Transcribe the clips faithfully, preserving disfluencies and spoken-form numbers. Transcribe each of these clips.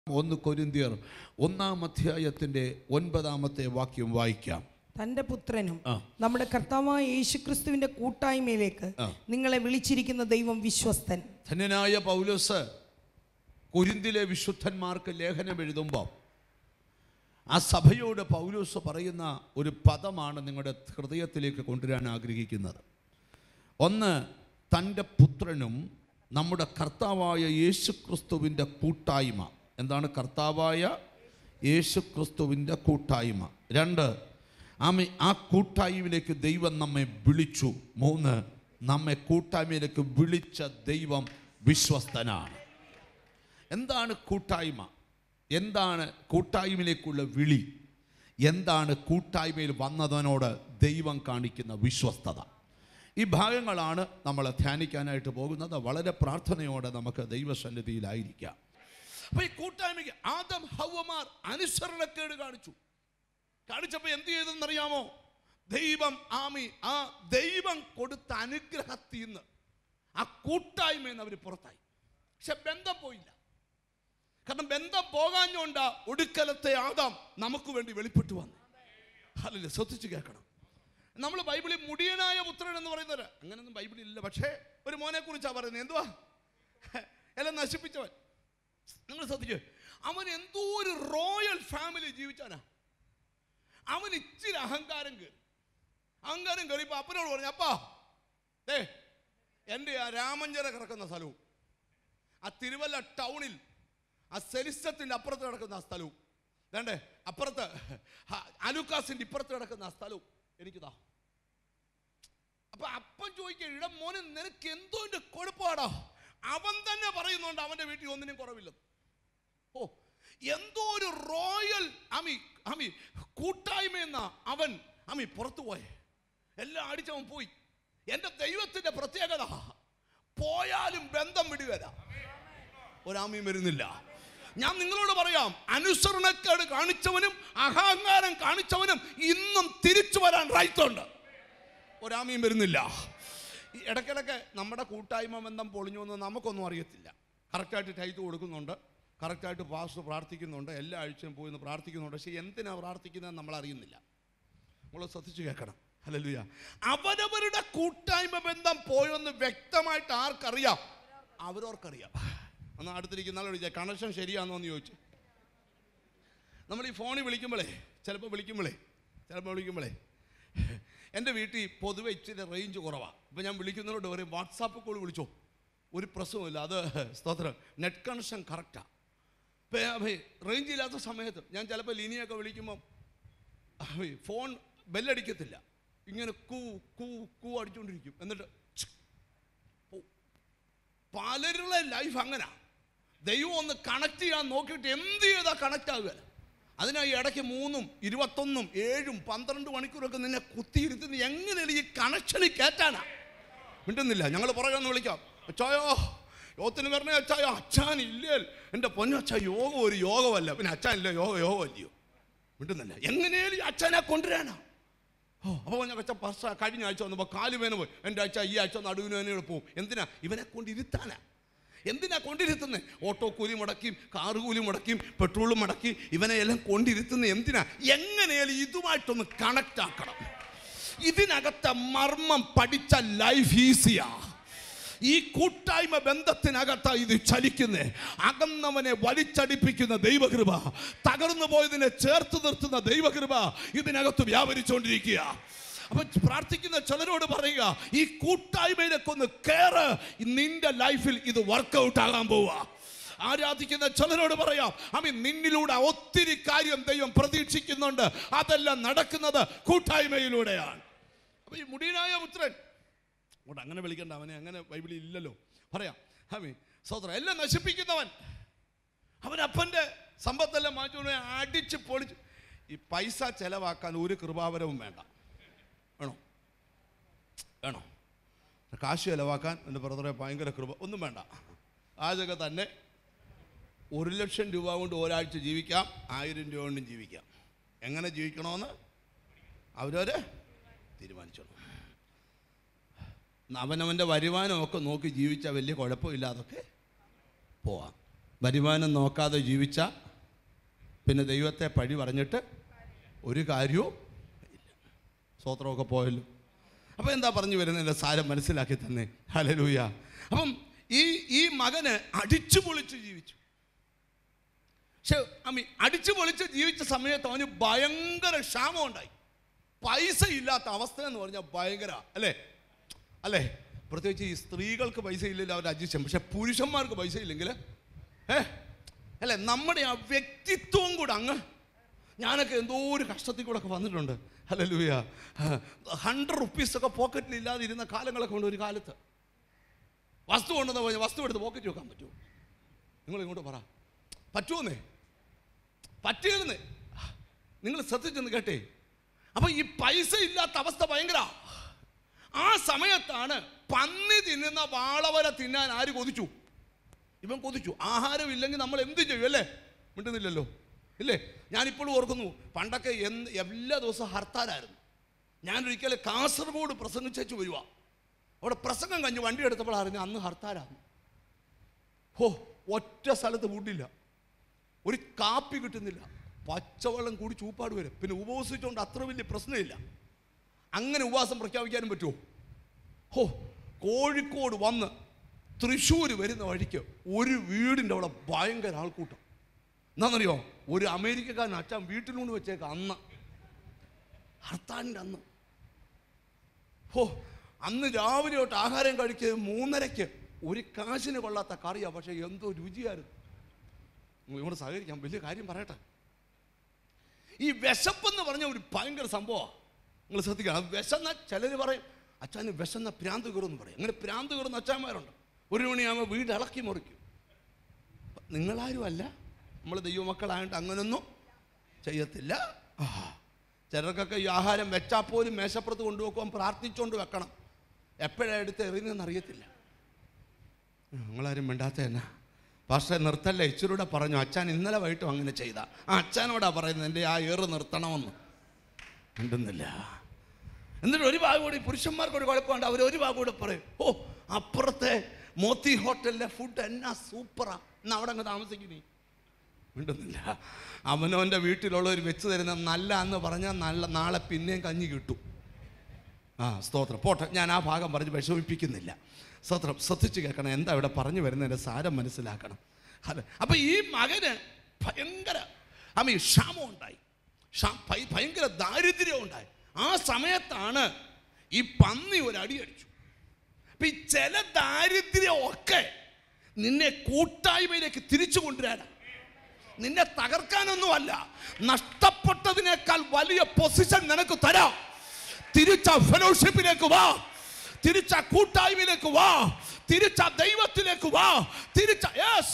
ഒന്ന് കൊരിന്ത്യർ ഒന്നാം അധ്യായത്തിന്റെ ഒൻപതാമത്തെ വാക്യം വായിക്കാം. തന്റെ പുത്രനും നമ്മുടെ കർത്താവായ യേശുക്രിസ്തുവിന്റെ കൂട്ടായ്മയിലേക്ക് നിങ്ങളെ വിളിച്ചിരിക്കുന്ന ദൈവം വിശ്വസ്തൻ. ധന്യനായ പൗലോസ് കൊരിന്തിലെ വിശുദ്ധന്മാർക്ക് ലേഖനം എഴുതുമ്പോൾ ആ സഭയോട് പൗലോസ് പറയുന്ന ഒരു പദമാണ് നിങ്ങളുടെ ഹൃദയത്തിലേക്ക് കൊണ്ടുവരാൻ ആഗ്രഹിക്കുന്നത്. ഒന്ന്, തൻ്റെ പുത്രനും നമ്മുടെ കർത്താവായ യേശുക്രിസ്തുവിൻ്റെ കൂട്ടായ്മ. എന്താണ് കർത്താവായ യേശുക്രിസ്തുവിൻ്റെ കൂട്ടായ്മ? രണ്ട്, ആമേ ആ കൂട്ടായ്മയിലേക്ക് ദൈവം നമ്മെ വിളിച്ചു. മൂന്ന്, നമ്മെ കൂട്ടായ്മയിലേക്ക് വിളിച്ച ദൈവം വിശ്വസ്തനാണ്. എന്താണ് കൂട്ടായ്മ? എന്താണ് കൂട്ടായ്മയിലേക്കുള്ള വിളി? എന്താണ് കൂട്ടായ്മയിൽ വന്നതിനോട് ദൈവം കാണിക്കുന്ന വിശ്വസ്തത? ഈ ഭാഗങ്ങളാണ് നമ്മൾ ധ്യാനിക്കാനായിട്ട് പോകുന്നത്. വളരെ പ്രാർത്ഥനയോടെ നമുക്ക് ദൈവസന്നിധിയിലായിരിക്കാം. അപ്പോൾ ഈ കൂട്ടായ്മയ്ക്ക് ആദം ഹവ്വമാർ അനുസരണക്കേട് കാണിച്ചു. കാണിച്ചപ്പോൾ എന്ത് ചെയ്തെന്നറിയാമോ? ദൈവം ആമി ആ ദൈവം കൊടുത്ത അനുഗ്രഹത്തിൽ നിന്ന്, ആ കൂട്ടായ്മയിൽ നിന്ന് അവർ പുറത്തായി. പക്ഷെ ബന്ധം പോയില്ല. കാരണം ബന്ധം പോകാഞ്ഞോണ്ടാ ഒടുക്കലത്തെ ആദാം നമുക്ക് വേണ്ടി വെളിപ്പെട്ടു വന്നു. അല്ലല്ലേ? ശ്രദ്ധിച്ചു കേൾക്കണം. നമ്മൾ ബൈബിളിൽ മുടിയനായ പുത്രൻ എന്ന് പറയുന്നത് അങ്ങനെയൊന്നും ബൈബിളിൽ ഇല്ല. പക്ഷേ ഒരു മോനെ കുറിച്ചാണ് പറയുന്നത്. എന്തുവാ? എല്ലാം നശിപ്പിച്ചവൻ. നിങ്ങൾ ശ്രദ്ധിക്കുക, അവൻ എന്തോ ഒരു റോയൽ ഫാമിലി ജീവിച്ചാനാ. അവൻ ഇച്ചിരി അഹങ്കാരം കയറി. അഹങ്കാരം കയറിയപ്പോൾ അപ്പനോട് പറഞ്ഞു, അപ്പാ ഏ എൻ്റെ ആ രാമഞ്ചര കിടക്കുന്ന സ്ഥലവും ആ തിരുവല്ല ടൗണിൽ ആ സെലിസത്തിൻ്റെ അപ്പുറത്ത് കിടക്കുന്ന ആ സ്ഥലവും വേണ്ടേ, അപ്പുറത്ത് അലുക്കാസിൻ്റെ ഇപ്പുറത്ത് കിടക്കുന്ന ആ സ്ഥലവും എനിക്കിതാ. അപ്പൊ അപ്പൻ ചോദിക്കുക, ഇട മോനെ നിനക്ക് എന്തോ എൻ്റെ കുഴപ്പമാടാ? അവൻ തന്നെ പറയുന്നുണ്ട് അവൻ്റെ വീട്ടിൽ ഒന്നിനും കുറവില്ലെന്ന്. ഓ, എന്തോ ഒരു റോയൽ അമി അമി കൂട്ടായ്മയെന്ന അവൻ അമി പുറത്തു പോയെ. എല്ലാം അടിച്ചവൻ പോയി. എൻ്റെ ദൈവത്തിൻ്റെ പ്രത്യേകത, പോയാലും ബന്ധം വിടുകയില്ല. ഒരാമയും വരുന്നില്ല. ഞാൻ നിങ്ങളോട് പറയാം, അനുസരണക്കേട് കാണിച്ചവനും അഹങ്കാരം കാണിച്ചവനും ഇന്നും തിരിച്ചു വരാൻ റൈറ്റുണ്ട്. ഒരാമയും വരുന്നില്ല. ഈ ഇടയ്ക്കിടയ്ക്ക് നമ്മുടെ കൂട്ടായ്മ ബന്ധം പൊളിഞ്ഞു എന്ന് നമുക്കൊന്നും അറിയത്തില്ല. കറക്റ്റായിട്ട് ടൈറ്റ് കൊടുക്കുന്നുണ്ട്, കറക്റ്റായിട്ട് പാസ്റ്റർ പ്രാർത്ഥിക്കുന്നുണ്ട്, എല്ലാ ആഴ്ചയും പോയി നിന്ന് പ്രാർത്ഥിക്കുന്നുണ്ട്. പക്ഷേ എന്തിനാണ് പ്രാർത്ഥിക്കുന്നതെന്ന് നമ്മൾ അറിയുന്നില്ല. നമ്മൾ ശ്രദ്ധിച്ചു കേൾക്കണം. ഹല്ലേലൂയ. അവരവരുടെ കൂട്ടായ്മ ബന്ധം പോയെന്ന് വ്യക്തമായിട്ട് ആർക്കറിയാം? അവരവർക്കറിയാം. എന്നാൽ അടുത്തിരിക്കുന്ന ആൾ വിളിച്ചാൽ കണക്ഷൻ ശരിയാണെന്നോ എന്ന് ചോദിച്ചു. നമ്മൾ ഈ ഫോണിൽ വിളിക്കുമ്പോഴേ ചിലപ്പോൾ വിളിക്കുമ്പോഴേ ചിലപ്പോൾ വിളിക്കുമ്പോഴേ എൻ്റെ വീട്ടിൽ പൊതുവെ ഇച്ചിരി റേഞ്ച് കുറവാണ്. ഇപ്പം ഞാൻ വിളിക്കുന്നവരോട് പറയും, വാട്സാപ്പ് കോൾ വിളിച്ചോ, ഒരു പ്രശ്നവുമില്ല, അത് സ്തോത്രം നെറ്റ് കണക്ഷൻ കറക്റ്റാണ്. ഇപ്പം റേഞ്ച് ഇല്ലാത്ത സമയത്ത് ഞാൻ ചിലപ്പോൾ ലിനിയൊക്കെ വിളിക്കുമ്പം ഫോൺ ബെല്ലടിക്കത്തില്ല, ഇങ്ങനെ കൂ കൂ കൂ അടിച്ചുകൊണ്ടിരിക്കും. എന്നിട്ട് പലരുടെ ലൈഫ് അങ്ങനെ. ദൈവം ഒന്ന് കണക്ട് ചെയ്യാൻ നോക്കിയിട്ട് എന്ത് ചെയ്താൽ കണക്റ്റ് ആകുക. അതിനാ ഈ ഇടയ്ക്ക് മൂന്നും ഇരുപത്തൊന്നും ഏഴും പന്ത്രണ്ട് മണിക്കൂറൊക്കെ നിന്നെ കുത്തിയിരുത്തുന്ന എങ്ങനെയാണ് ഈ കണക്ഷനിൽ കയറ്റാനാ? മിണ്ടുന്നില്ല. ഞങ്ങൾ പുറകെ ഒന്ന് വിളിക്കാം, അച്ചായോ യോഗത്തിന് വരണേ അച്ചായോ. അച്ഛാൻ ഇല്ലേ? എൻ്റെ പൊന്നച്ഛാ, യോഗം ഒരു യോഗമല്ല, പിന്നെ അച്ഛൻ ഇല്ല, യോഗ യോഗം അല്ലയോ? മിണ്ടുന്നില്ല. എങ്ങനെയാലും അച്ഛനെ കൊണ്ടുവരാനാ. ഓ, അപ്പോൾ ഞാൻ അച്ഛൻ പർസ കഴിഞ്ഞ ആഴ്ച വന്നപ്പോൾ കാലുവേന പോയി. എൻ്റെ അച്ഛ ഈ ആഴ്ച നടുവിനേനോട് പോവും. എന്തിനാ? ഇവനെ കൊണ്ടിരുത്താനാ. എന്തിനാ കൊണ്ടിരുത്തുന്നത്? ഓട്ടോ കൂലി മുടക്കിയും കാറ് കൂലി മുടക്കിയും പെട്രോളും മുടക്കി ഇവനെ എല്ലാം കൊണ്ടിരുത്തുന്നത് എന്തിനാ? എങ്ങനെയാലും ഇതുമായിട്ടൊന്ന് കണക്റ്റ് ആക്കണം. ഇതിനകത്തെ മർമ്മം പഠിച്ച ലൈഫ് ഈസിയാ. ഈ കൂട്ടായ്മ ബന്ധത്തിനകത്താ ഇത് ചലിക്കുന്നേ. അകന്നവനെ വലിച്ചടിപ്പിക്കുന്ന ദൈവകൃപ, തകർന്നു പോയതിനെ ചേർത്ത് നിർത്തുന്ന ദൈവകൃപ ഇതിനകത്ത് വ്യാപരിച്ചുകൊണ്ടിരിക്കുക. അപ്പൊ പ്രാർത്ഥിക്കുന്ന ചിലരോട് പറയുക, ഈ കൂട്ടായ്മയിലേക്ക് ഒന്ന് കയറ്, നിന്റെ ലൈഫിൽ ഇത് വർക്കൗട്ട് ആകാൻ പോവുക. ആരാധിക്കുന്ന ചിലരോട് പറയാം, അമ്മ നിന്നിലൂടെ ഒത്തിരി കാര്യം ദൈവം പ്രതീക്ഷിക്കുന്നുണ്ട്. അതെല്ലാം നടക്കുന്നത് കൂട്ടായ്മയിലൂടെയാണ്. അപ്പൊ ഈ മുടിയനായ പുത്രൻ, അങ്ങോട്ട് അങ്ങനെ വിളിക്കണ്ട, അവനെ അങ്ങനെ ബൈബിളിൽ ഇല്ലല്ലോ. പറയാം, അമ്മേ സഹോദരൻ, എല്ലാം നശിപ്പിക്കുന്നവൻ, അവൻ അപ്പൻ്റെ സമ്പത്തെല്ലാം മാറ്റി അടിച്ച് പൊളിച്ച്. ഈ പൈസ ചെലവാക്കാൻ ഒരു കൃപാവരവും വേണ്ട. വേണോ? വേണോ? കാശ് ചെലവാക്കാൻ എൻ്റെ ബ്രദറെ ഭയങ്കര കൃപ ഒന്നും വേണ്ട. ആജക തന്നെ ഒരു ലക്ഷം രൂപ കൊണ്ട് ഒരാഴ്ച ജീവിക്കാം, ആയിരം രൂപ കൊണ്ടും ജീവിക്കാം. എങ്ങനെ ജീവിക്കണമെന്ന് അവരവർ തീരുമാനിച്ചോളൂ. അവനവൻ്റെ വരുമാനമൊക്കെ നോക്കി ജീവിച്ചാൽ വലിയ കുഴപ്പമില്ലാതൊക്കെ പോവാം. വരുമാനം നോക്കാതെ ജീവിച്ച പിന്നെ ദൈവത്തെ പഴി പറഞ്ഞിട്ട് ഒരു കാര്യവും ഇല്ല. സ്വോത്രമൊക്കെ പോയല്ലോ. അപ്പോൾ എന്താ പറഞ്ഞു വരുന്നതിൻ്റെ സാരം മനസ്സിലാക്കി തന്നെ. ഹല്ലേലൂയ. അപ്പം ഈ ഈ മകന് അടിച്ചു പൊളിച്ച് ജീവിച്ചു. പക്ഷെ അമ്മി അടിച്ചു പൊളിച്ച് ജീവിച്ച സമയത്ത് അവന് ഭയങ്കര ക്ഷാമം ഉണ്ടായി. പൈസ ഇല്ലാത്ത അവസ്ഥ എന്ന് പറഞ്ഞാൽ ഭയങ്കര അല്ലേ അല്ലേ പ്രത്യേകിച്ച് ഈ സ്ത്രീകൾക്ക് പൈസ ഇല്ലെങ്കിൽ അവർ അഡ്ജസ്റ്റ്. പക്ഷെ പുരുഷന്മാർക്ക് പൈസ ഇല്ലെങ്കിൽ ഏ അല്ലേ നമ്മുടെ ആ വ്യക്തിത്വം കൂടെ അങ്ങ്. ഞാനൊക്കെ എന്തോ ഒരു കഷ്ടത്തിൽ കൂടെ ഒക്കെ വന്നിട്ടുണ്ട്. ഹല്ലേലൂയ. ഹൺഡ്രഡ് റുപ്പീസൊക്കെ പോക്കറ്റിൽ ഇല്ലാതിരുന്ന കാലങ്ങളൊക്കെ ഉണ്ട്. ഒരു കാലത്ത് വസ്തു കൊണ്ടെന്ന് പറഞ്ഞാൽ വസ്തു എടുത്ത് പോക്കറ്റ് വെക്കാൻ പറ്റുമോ? നിങ്ങൾ ഇങ്ങോട്ട് പറ, പറ്റുമോന്നേ? പറ്റുകയെന്നേ. നിങ്ങൾ ശ്രദ്ധിച്ചെന്ന് കേട്ടേ. അപ്പൊ ഈ പൈസ ഇല്ലാത്ത അവസ്ഥ ഭയങ്കര. ആ സമയത്താണ് പന്നി തിന്നുന്ന വാളവര തിന്നാൻ ആര് കൊതിച്ചു? ഇവൻ കൊതിച്ചു. ആഹാരം ഇല്ലെങ്കിൽ നമ്മൾ എന്ത് ചെയ്യും അല്ലേ? മിണ്ടുന്നില്ലല്ലോ ഇല്ലേ? ഞാനിപ്പോഴും ഓർക്കുന്നു, പണ്ടൊക്കെ എന്ത് എല്ലാ ദിവസവും ഹർത്താലായിരുന്നു. ഞാനൊരിക്കലും കാസർഗോഡ് പ്രസംഗിച്ചു വരുക. അവിടെ പ്രസംഗം കഴിഞ്ഞ് വണ്ടി എടുത്തപ്പോൾ അറിഞ്ഞ അന്ന് ഹർത്താലാണ്. ഹോ, ഒറ്റ സ്ഥലത്ത് ഫുഡില്ല, ഒരു കാപ്പി കിട്ടുന്നില്ല, പച്ചവെള്ളം കൂടി ചൂപ്പാട് വരും. പിന്നെ ഉപവസിച്ചുകൊണ്ട് അത്ര വലിയ പ്രശ്നമില്ല. അങ്ങനെ ഉപവാസം പ്രഖ്യാപിക്കാനും പറ്റുമോ? ഹോ, കോഴിക്കോട് വന്ന് തൃശ്ശൂർ വരുന്ന വഴിക്ക് ഒരു വീടിൻ്റെ അവിടെ ഭയങ്കര ആൾക്കൂട്ടം. എന്താണെന്നറിയോ? ഒരു അമേരിക്കക്കാരൻ അച്ഛൻ വീട്ടിലൂടെ വെച്ചേക്ക അന്ന് ഹർത്താലിൻ്റെ അന്ന്. ഹോ, അന്ന് രാവിലെ തൊട്ട് ആഹാരം കഴിക്കുക മൂന്നരയ്ക്ക് ഒരു കാശിന് കൊള്ളാത്ത കറിയാണ്. പക്ഷെ എന്തോ രുചിയായിരുന്നു. ഇവിടെ സഹകരിക്കാം. വലിയ കാര്യം പറയട്ടെ. ഈ വിശപ്പെന്ന് പറഞ്ഞ ഒരു ഭയങ്കര സംഭവമാണ്. നിങ്ങൾ ശ്രദ്ധിക്കണം. വിശന്ന ചിലർ പറയും അച്ഛന് വിശന്ന പ്രാന്ത് കയറുമെന്ന് പറയും. അങ്ങനെ പ്രാന്ത് കയറുന്ന അച്ഛന്മാരുണ്ട്. ഒരു മണിയാകുമ്പോൾ വീട് ഇളക്കി മുറിക്കും. നിങ്ങളാരും അല്ല, നമ്മൾ ദൈവമക്കളായിട്ട് അങ്ങനൊന്നും ചെയ്യത്തില്ല. ചിലർക്കൊക്കെ ഈ ആഹാരം വെച്ചാൽ പോലും മേശപ്പുറത്ത് കൊണ്ടുവെക്കുവാൻ പ്രാർത്ഥിച്ചുകൊണ്ട് വെക്കണം. എപ്പോഴാണ് എടുത്ത് എറിയുന്നതെന്ന് അറിയത്തില്ല. നിങ്ങളാരും മിണ്ടാത്ത തന്നെ. പക്ഷേ നിർത്തല്ലേ, ഇച്ചിരൂടെ പറഞ്ഞു. അച്ഛൻ ഇന്നലെ വൈകിട്ടും അങ്ങനെ ചെയ്ത ആ അച്ഛനോടാ പറയുന്നത് എൻ്റെ ആ ഏറ് നിർത്തണമെന്ന്. മിണ്ടുന്നില്ല. എന്നിട്ട് ഒരു ഭാഗം കൂടി പുരുഷന്മാർക്കൊരു കുഴപ്പമുണ്ട്. അവർ ഒരു ഭാഗം കൂടെ പറയും, ഓ അപ്പുറത്തെ മോത്തി ഹോട്ടലിലെ ഫുഡ് എന്നാ സൂപ്പറാ, എന്നാ അവിടെ അങ്ങ് താമസിക്കുന്നേ. മിണ്ടുന്നില്ല. അവനവൻ്റെ വീട്ടിലുള്ളവർ വെച്ച് തരുന്ന നല്ല എന്ന് പറഞ്ഞാൽ നല്ല നാളെ പിന്നെയും കഞ്ഞി കിട്ടും. ആ സ്തോത്രം. പോട്ടെ, ഞാൻ ആ ഭാഗം പറഞ്ഞ് വിഷമിപ്പിക്കുന്നില്ല. സ്തോത്രം. ശ്രദ്ധിച്ച് കേൾക്കണം. എന്താ ഇവിടെ പറഞ്ഞു വരുന്നതിൻ്റെ സാരം മനസ്സിലാക്കണം. അതെ. അപ്പം ഈ മകന് ഭയങ്കര അമ്മ ക്ഷാമം ഉണ്ടായി, ഭയങ്കര ദാരിദ്ര്യം ഉണ്ടായി. ആ സമയത്താണ് ഈ പന്നി ഒരു അടി അടിച്ചു. അപ്പം ഈ ചില ദാരിദ്ര്യമൊക്കെ നിന്നെ കൂട്ടായ്മയിലേക്ക് തിരിച്ചു കൊണ്ടുവരാനാണ്, നിന്നെ തകർക്കാനൊന്നുമല്ല. നഷ്ടപ്പെട്ടതിനേക്കാൾ വലിയ പൊസിഷൻ നിനക്ക് തരാം. തിരിച്ച ഫെലോഷിപ്പിലേക്ക് വാ, തിരിച്ച കൂട്ടായ്മയിലേക്ക് വാ, തിരിച്ച ദൈവത്തിലേക്ക് വാ, തിരിച്ച യെസ്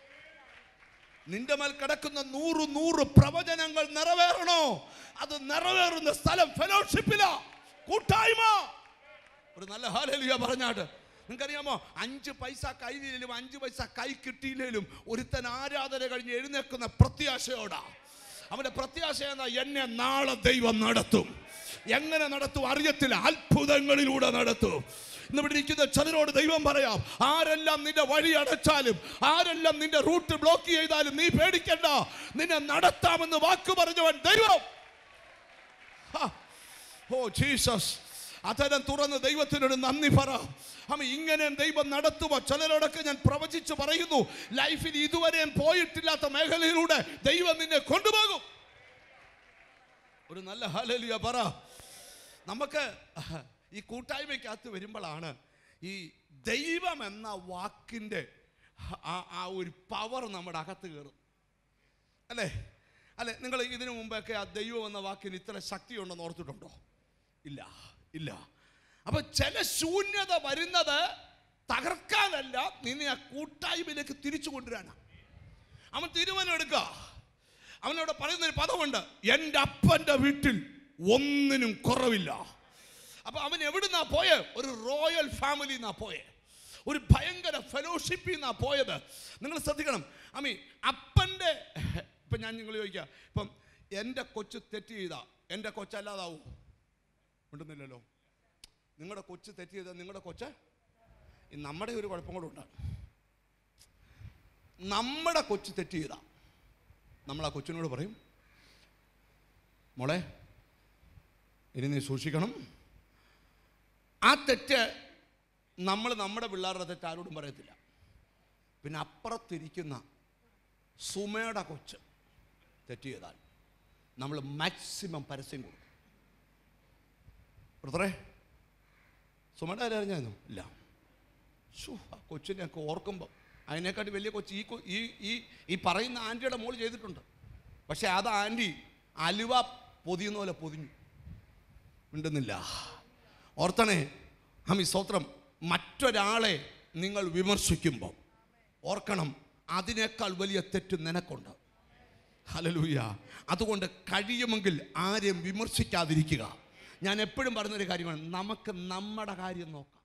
നിന്റെ മേൽ കിടക്കുന്ന നൂറ് നൂറ് പ്രവചനങ്ങൾ നിറവേറണോ? അത് നിറവേറുന്ന സ്ഥലം ഫെലോഷിപ്പിലാ, കൂട്ടായ്മ. ഒരു നല്ല ഹല്ലേലൂയ പറഞ്ഞാട്ട്. നിങ്ങൾക്കറിയാമോ, അഞ്ച് പൈസ കയ്യിലും അഞ്ച് പൈസ കൈ കിട്ടിയില്ലേലും ഒരുത്തൻ ആരാധന കഴിഞ്ഞ് എഴുന്നേൽക്കുന്ന പ്രത്യാശയോടാ. അവന്റെ പ്രത്യാശ എന്നാ, എന്നെ നാളെ ദൈവം നടത്തും. എങ്ങനെ നടത്തും അറിയത്തില്ല, അത്ഭുതങ്ങളിലൂടെ നടത്തും. ഇന്നിവിടെ ഇരിക്കുന്ന ചിലരോട് ദൈവം പറയാം, ആരെല്ലാം നിന്റെ വഴി അടച്ചാലും, ആരെല്ലാം നിന്റെ റൂട്ട് ബ്ലോക്ക് ചെയ്താലും നീ പേടിക്കണ്ട, നിന്നെ നടത്താമെന്ന് വാക്ക് പറഞ്ഞവൻ ദൈവം. Oh Jesus. അതരം തുറന്ന് ദൈവത്തിനോട് നന്ദി പറ. അമ്മ ഇങ്ങനെ ദൈവം നടത്തുക. ചിലരോടൊക്കെ ഞാൻ പ്രവചിച്ച് പറയുന്നു, ലൈഫിൽ ഇതുവരെ പോയിട്ടില്ലാത്ത മേഖലയിലൂടെ ദൈവം നിന്നെ കൊണ്ടുപോകും. ഒരു നല്ല ഹല്ലേലൂയ പറ. നമുക്ക് ഈ കൂട്ടായ്മയ്ക്കകത്ത് വരുമ്പോഴാണ് ഈ ദൈവം എന്ന വാക്കിൻ്റെ ആ ഒരു പവർ നമ്മുടെ അകത്ത് കയറും. അല്ലേ അല്ലേ നിങ്ങൾ ഇതിനു മുമ്പൊക്കെ ആ ദൈവം എന്ന വാക്കിന് ഇത്ര ശക്തിയുണ്ടെന്ന് ഓർത്തിട്ടുണ്ടോ? ഇല്ല ഇല്ല. അപ്പൊ ചില ശൂന്യത വരുന്നത് തകർക്കാനല്ല, നിന്നെ ആ കൂട്ടായ്മയിലേക്ക് തിരിച്ചു കൊണ്ടുവരാനാണ്. അവൻ തീരുമാനം എടുക്കുക. അവനോട് പറയുന്നൊരു പദമുണ്ട്, എൻ്റെ അപ്പൻ്റെ വീട്ടിൽ ഒന്നിനും കുറവില്ല. അപ്പൊ അവൻ എവിടുന്നാ പോയെ? ഒരു റോയൽ ഫാമിലി എന്നാ പോയെ, ഒരു ഭയങ്കര ഫെലോഷിപ്പിൽ നിന്നാ പോയത്. നിങ്ങൾ ശ്രദ്ധിക്കണം. അമ്മി അപ്പൻ്റെ ഇപ്പം ഞാൻ നിങ്ങൾ ചോദിക്കുക, ഇപ്പം എൻ്റെ കൊച്ച് തെറ്റ് ചെയ്താ എൻ്റെ കൊച്ചല്ലാതാവൂ? ഉണ്ടെന്നില്ലല്ലോ. നിങ്ങളുടെ കൊച്ച് തെറ്റ് ചെയ്താൽ നിങ്ങളുടെ കൊച്ച്, നമ്മുടെ ഒരു കുഴപ്പം കൂടെ ഉണ്ട്. നമ്മുടെ കൊച്ചു തെറ്റ് ചെയ്താ നമ്മൾ ആ കൊച്ചിനോട് പറയും, മോളെ ഇനി നീ സൂക്ഷിക്കണം. ആ തെറ്റ് നമ്മൾ നമ്മുടെ പിള്ളേരുടെ തെറ്റ് ആരോടും പറയത്തില്ല. പിന്നെ അപ്പുറത്തിരിക്കുന്ന സുമയുടെ കൊച്ച് തെറ്റ് ചെയ്താൽ നമ്മൾ മാക്സിമം പരസ്യം കൊടുക്കും. ബ്രദറെ, സുമയുടെ കാര്യം അറിഞ്ഞായിരുന്നു? ഇല്ല. ഷൂ, ആ കൊച്ചിനെയൊക്കെ ഓർക്കുമ്പോൾ അതിനെക്കാട്ടി വലിയ കൊച്ച് ഈ ഈ ഈ ഈ പറയുന്ന ആൻറ്റിയുടെ മോൾ ചെയ്തിട്ടുണ്ട്. പക്ഷെ അത് ആൻറ്റി അലുവ പൊതിയുന്ന പോലെ പൊതിഞ്ഞു, മിണ്ടുന്നില്ല. ഓർത്തണേ, ഹമി സ്തോത്രം. മറ്റൊരാളെ നിങ്ങൾ വിമർശിക്കുമ്പോൾ ഓർക്കണം, അതിനേക്കാൾ വലിയ തെറ്റ് നിനക്കുണ്ട്. ഹല്ലേലൂയ. അതുകൊണ്ട് കഴിയുമെങ്കിൽ ആരെയും വിമർശിക്കാതിരിക്കുക. ഞാൻ എപ്പോഴും പറയുന്നൊരു കാര്യമാണ്, നമുക്ക് നമ്മുടെ കാര്യം നോക്കാം.